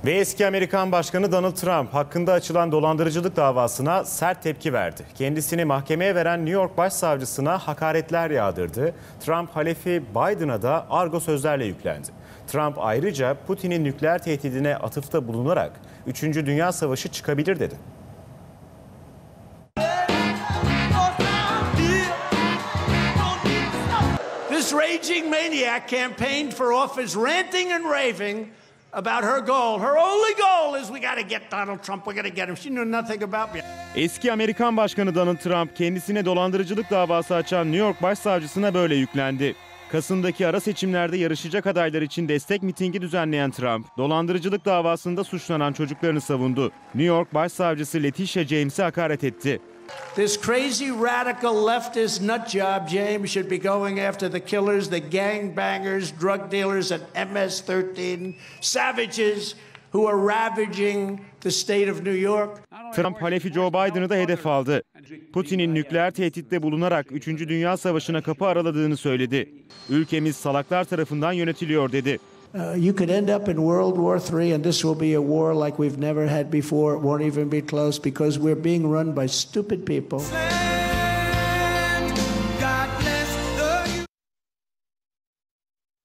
Ve eski Amerikan Başkanı Donald Trump hakkında açılan dolandırıcılık davasına sert tepki verdi. Kendisini mahkemeye veren New York Başsavcısına hakaretler yağdırdı. Trump halefi Biden'a da argo sözlerle yüklendi. Trump ayrıca Putin'in nükleer tehdidine atıfta bulunarak 3. Dünya Savaşı çıkabilir dedi. This raging maniac campaigned for office ranting and raving about her goal. Her only goal is we got to get Donald Trump. We got to get him. She knew nothing about me. Eski Amerikan Başkanı Donald Trump kendisine dolandırıcılık davası açan New York Başsavcısına böyle yüklendi. Kasım'daki ara seçimlerde yarışacak adaylar için destek mitingi düzenleyen Trump, dolandırıcılık davasında suçlanan çocuklarını savundu. New York Başsavcısı Letitia James'e hakaret etti. This crazy radical leftist nutjob James should be going after the killers, the gangbangers, drug dealers and MS-13 savages who are ravaging the state of New York. Trump halefi Joe Biden'ı da hedef aldı. Putin'in nükleer tehditte bulunarak 3. Dünya Savaşı'na kapı araladığını söyledi. Ülkemiz salaklar tarafından yönetiliyor dedi. You could end up in World War III and this will be a war like we've never had before. It won't even be close because we're being run by stupid people.